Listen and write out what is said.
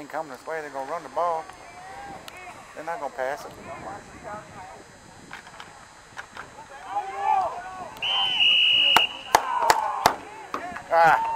ain't coming this way. They're going to run the ball. They're not going to pass it. Ah.